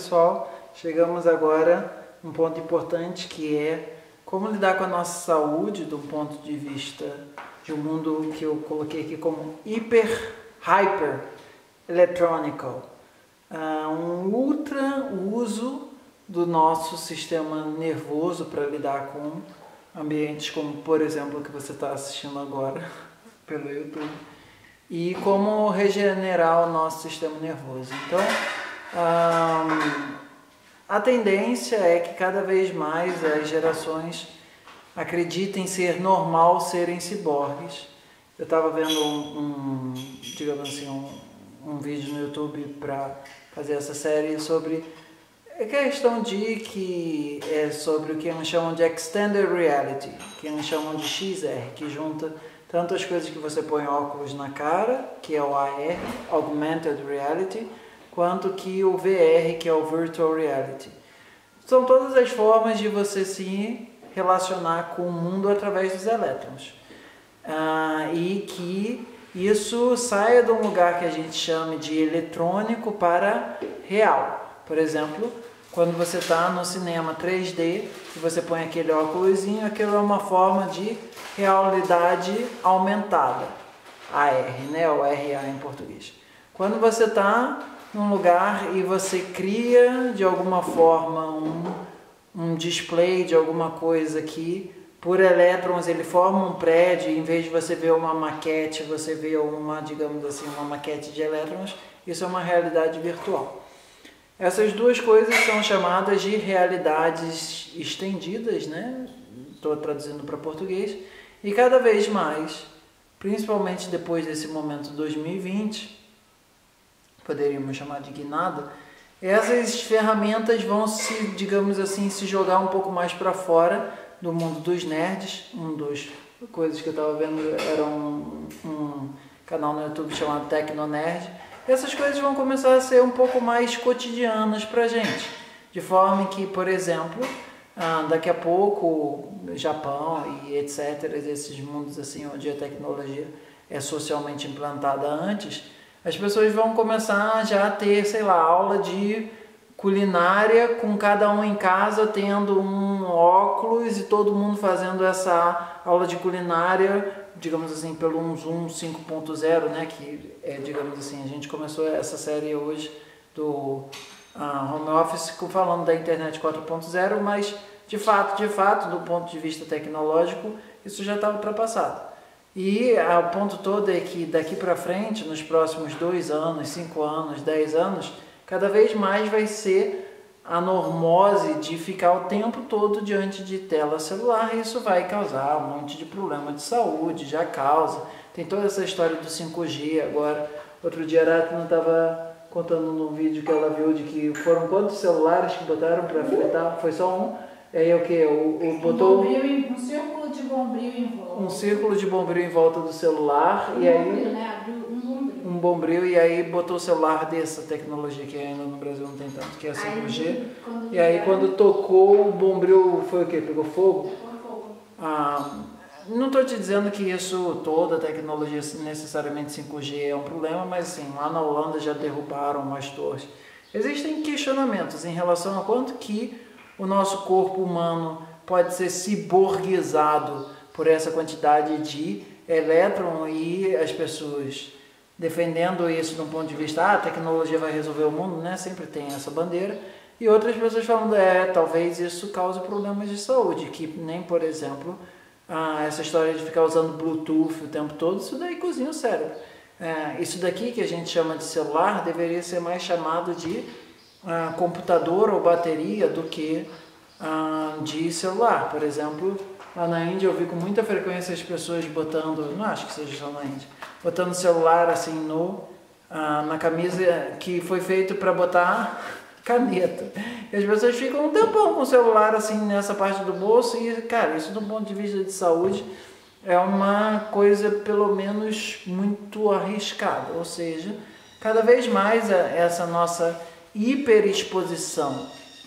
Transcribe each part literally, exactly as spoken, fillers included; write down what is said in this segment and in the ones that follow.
pessoal, chegamos agora a um ponto importante que é como lidar com a nossa saúde do ponto de vista de um mundo que eu coloquei aqui como hiper, hyper, eletrônico. Uh, um ultra uso do nosso sistema nervoso para lidar com ambientes como, por exemplo, o que você está assistindo agora pelo YouTube, e como regenerar o nosso sistema nervoso. Então, um, a tendência é que cada vez mais as gerações acreditem ser normal serem ciborgues. Eu estava vendo um, um, digamos assim, um, um vídeo no YouTube para fazer essa série sobre a questão de que é sobre o que eles chamam de Extended Reality, que eles chamam de X R, que junta tanto as coisas que você põe óculos na cara, que é o A R, Augmented Reality, quanto que o V R, que é o Virtual Reality. São todas as formas de você se relacionar com o mundo através dos elétrons. Ah, e que isso saia de um lugar que a gente chama de eletrônico para real. Por exemplo, quando você está no cinema três D e você põe aquele óculosinho, aquilo é uma forma de realidade aumentada. A R, né? Ou R A em português. Quando você está num lugar e você cria de alguma forma um, um display de alguma coisa que por elétrons ele forma um prédio, em vez de você ver uma maquete, você vê uma, digamos assim, uma maquete de elétrons, isso é uma realidade virtual. Essas duas coisas são chamadas de realidades estendidas, né? Estou traduzindo para português. E cada vez mais, principalmente depois desse momento dois mil e vinte, poderíamos chamar de guinada, essas ferramentas vão se, digamos assim, se jogar um pouco mais para fora do mundo dos nerds. Um dos coisas que eu estava vendo era um, um canal no YouTube chamado Tecnonerd. Essas coisas vão começar a ser um pouco mais cotidianas para a gente, de forma que, por exemplo, daqui a pouco, Japão e etcétera, esses mundos assim onde a tecnologia é socialmente implantada antes, as pessoas vão começar já a ter, sei lá, aula de culinária com cada um em casa tendo um óculos e todo mundo fazendo essa aula de culinária, digamos assim, pelo um Zoom cinco ponto zero, né, que é, digamos assim, a gente começou essa série hoje do uh, Home Office falando da internet quatro ponto zero, mas de fato, de fato, do ponto de vista tecnológico, isso já está ultrapassado. E o ponto todo é que daqui para frente, nos próximos dois anos, cinco anos, dez anos, cada vez mais vai ser a normose de ficar o tempo todo diante de tela celular, e isso vai causar um monte de problema de saúde, já causa. Tem toda essa história do cinco G agora. Outro dia a Aratna estava contando num vídeo que ela viu de que foram quantos celulares que botaram para fritar? Foi só um? É o que? O, o botou um, um círculo de bombril em volta. Um círculo de bombril em volta do celular. Um e aí bombril, né? Abriu um bombril. Um bombril, e aí botou o celular dessa tecnologia que ainda no Brasil não tem tanto, que é a cinco G. Aí, e aí quando tocou o bombril, foi o quê? Pegou fogo? Pegou fogo. Ah, não estou te dizendo que isso, toda a tecnologia necessariamente cinco G é um problema, mas assim, lá na Holanda já derrubaram umas torres. Existem questionamentos em relação a quanto que o nosso corpo humano pode ser ciborguizado por essa quantidade de elétron, e as pessoas defendendo isso de um ponto de vista, ah, a tecnologia vai resolver o mundo, né? Sempre tem essa bandeira. E outras pessoas falando, é, talvez isso cause problemas de saúde, que nem, por exemplo, ah, essa história de ficar usando Bluetooth o tempo todo, isso daí cozinha o cérebro. É, isso daqui que a gente chama de celular deveria ser mais chamado de ah, computador ou bateria do que ah, de celular. Por exemplo, lá na Índia eu vi com muita frequência as pessoas botando, não acho que seja só na Índia, botando o celular assim no, ah, na camisa que foi feito para botar caneta. E as pessoas ficam um tempão com o celular assim nessa parte do bolso, e cara, isso do ponto de vista de saúde é uma coisa pelo menos muito arriscada. Ou seja, cada vez mais essa nossa hiperexposição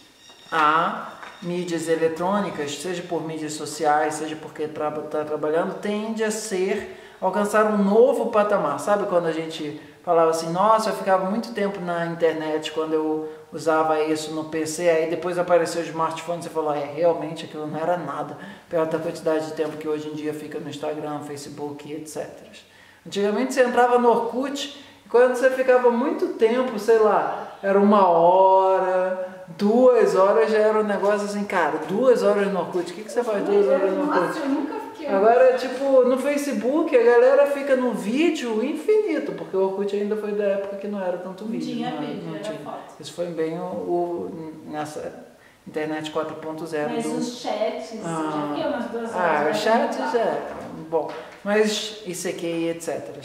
a mídias eletrônicas, seja por mídias sociais, seja porque está trabalhando, tende a ser alcançar um novo patamar. Sabe quando a gente falava assim, nossa, eu ficava muito tempo na internet quando eu usava isso no P C, aí depois apareceu o smartphone e você falou, é, realmente aquilo não era nada, perto da quantidade de tempo que hoje em dia fica no Instagram, Facebook e etcétera. Antigamente você entrava no Orkut, e quando você ficava muito tempo, sei lá, era uma hora, duas horas, já era um negócio assim, cara, duas horas no Orkut, o que, que você faz duas horas no Orkut? Nossa, eu nunca fiquei. Agora, tipo, no Facebook, a galera fica no vídeo infinito, porque o Orkut ainda foi da época que não era tanto vídeo. Tinha não, vídeo, não era tinha. foto. Isso foi bem o, o nessa internet quatro ponto zero. Mas do... os chats, ah, já viu umas duas horas? Ah, os chats já. é bom, mas I C Q e etcétera.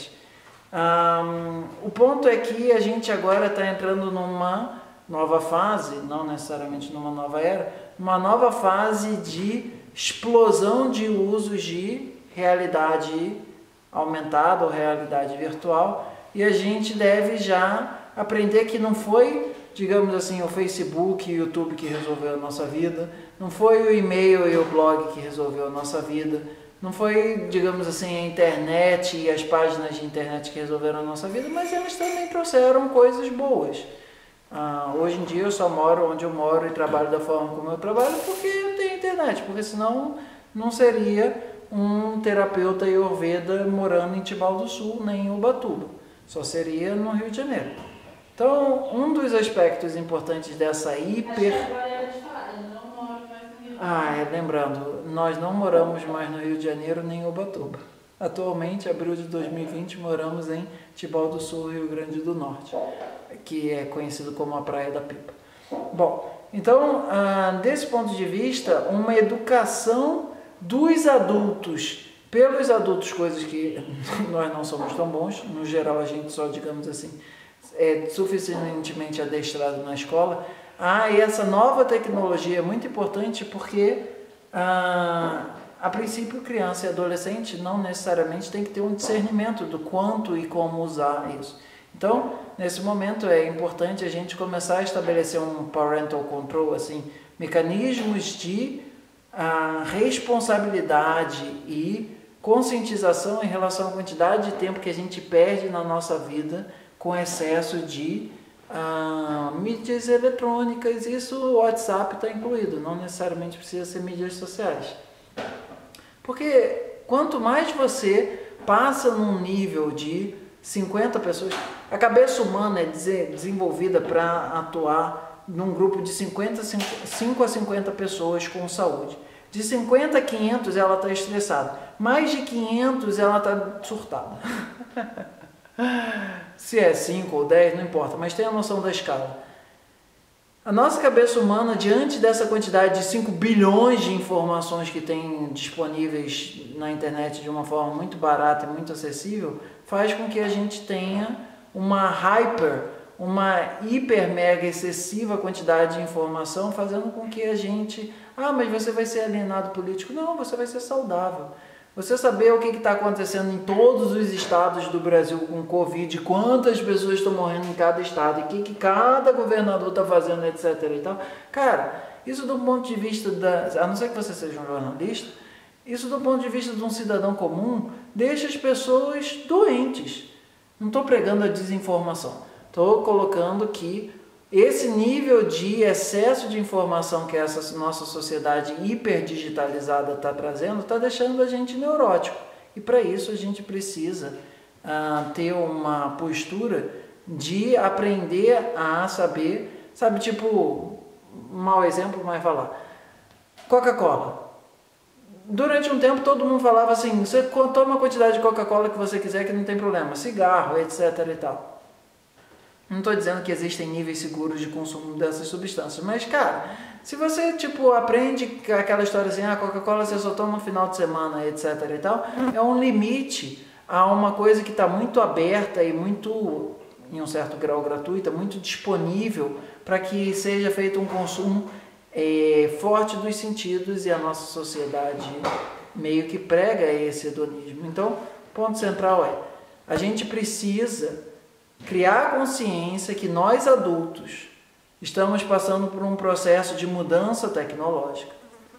Um, o ponto é que a gente agora está entrando numa nova fase, não necessariamente numa nova era, uma nova fase de explosão de usos de realidade aumentada ou realidade virtual, e a gente deve já aprender que não foi, digamos assim, o Facebook e o YouTube que resolveu a nossa vida, não foi o e-mail e o blog que resolveu a nossa vida, não foi, digamos assim, a internet e as páginas de internet que resolveram a nossa vida, mas elas também trouxeram coisas boas. Ah, hoje em dia eu só moro onde eu moro e trabalho da forma como eu trabalho porque eu tenho internet, porque senão não seria um terapeuta ayurveda morando em Tibau do Sul, nem em Ubatuba, só seria no Rio de Janeiro. Então, um dos aspectos importantes dessa hiper... Acho que agora era de falar, eu não moro mais no Rio de Janeiro. Ah, é, lembrando, nós não moramos mais no Rio de Janeiro nem em Ubatuba. Atualmente, abril de dois mil e vinte, moramos em Tibau do Sul, Rio Grande do Norte, que é conhecido como a Praia da Pipa. Bom, então, ah, desse ponto de vista, uma educação dos adultos, pelos adultos, coisas que nós não somos tão bons, no geral a gente só, digamos assim, é suficientemente adestrado na escola. Ah, e essa nova tecnologia é muito importante porque, ah, a princípio, criança e adolescente não necessariamente tem que ter um discernimento do quanto e como usar isso. Então, nesse momento é importante a gente começar a estabelecer um parental control, assim, mecanismos de ah, responsabilidade e conscientização em relação à quantidade de tempo que a gente perde na nossa vida com excesso de ah, mídias eletrônicas. Isso o WhatsApp está incluído, não necessariamente precisa ser mídias sociais. Porque quanto mais você passa num nível de cinquenta pessoas, a cabeça humana é desenvolvida para atuar num grupo de cinquenta, cinco a cinquenta pessoas com saúde. De cinquenta a quinhentos ela está estressada, mais de quinhentos ela está surtada. Se é cinco ou dez, não importa, mas tenha a noção da escala. A nossa cabeça humana, diante dessa quantidade de cinco bilhões de informações que tem disponíveis na internet de uma forma muito barata e muito acessível, faz com que a gente tenha uma hyper, uma hiper mega excessiva quantidade de informação, fazendo com que a gente... Ah, mas você vai ser alienado político. Não, você vai ser saudável. Você saber o que está acontecendo em todos os estados do Brasil com Covid, quantas pessoas estão morrendo em cada estado, e o que, que cada governador está fazendo, etc. E tal. Cara, isso do ponto de vista da... A não ser que você seja um jornalista, isso do ponto de vista de um cidadão comum, deixa as pessoas doentes. Não estou pregando a desinformação. Estou colocando que esse nível de excesso de informação que essa nossa sociedade hiperdigitalizada está trazendo, está deixando a gente neurótico. E para isso a gente precisa ah, ter uma postura de aprender a saber, sabe, tipo, um mau exemplo, mas vai lá. Coca-Cola. Durante um tempo todo mundo falava assim, você toma a quantidade de Coca-Cola que você quiser que não tem problema, cigarro, etc e tal. Não estou dizendo que existem níveis seguros de consumo dessas substâncias, mas, cara, se você, tipo, aprende aquela história assim, ah, Coca-Cola você só toma no final de semana, etc e tal, é um limite a uma coisa que está muito aberta e muito, em um certo grau, gratuita, muito disponível para que seja feito um consumo é, forte dos sentidos, e a nossa sociedade meio que prega esse hedonismo. Então, o ponto central é, a gente precisa criar consciência que nós adultos estamos passando por um processo de mudança tecnológica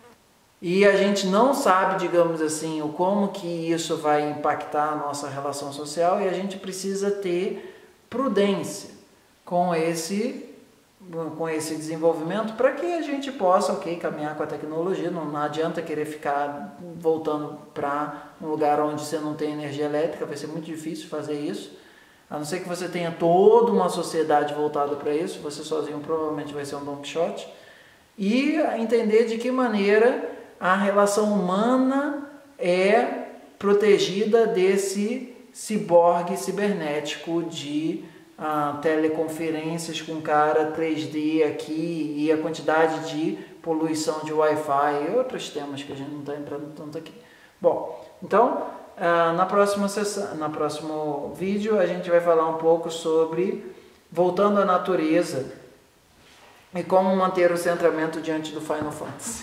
e a gente não sabe, digamos assim, o como que isso vai impactar a nossa relação social, e a gente precisa ter prudência com esse com esse desenvolvimento para que a gente possa, ok, caminhar com a tecnologia. Não, não adianta querer ficar voltando para um lugar onde você não tem energia elétrica, vai ser muito difícil fazer isso, a não ser que você tenha toda uma sociedade voltada para isso. Você sozinho provavelmente vai ser um Don Quixote. E entender de que maneira a relação humana é protegida desse ciborgue cibernético de ah, teleconferências com cara três D aqui e a quantidade de poluição de Wi-Fi e outros temas que a gente não está entrando tanto aqui. Bom, então ah, na próxima sessão, na próximo vídeo a gente vai falar um pouco sobre voltando à natureza e como manter o centramento diante do Final Fantasy.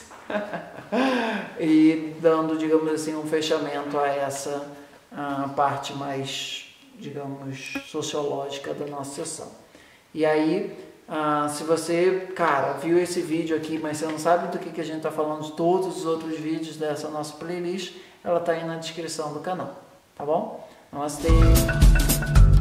E dando, digamos assim, um fechamento a essa a parte mais, digamos, sociológica da nossa sessão. E aí, ah, se você, cara, viu esse vídeo aqui, mas você não sabe do que, que a gente está falando de todos os outros vídeos dessa nossa playlist, ela está aí na descrição do canal, tá bom? Namastê!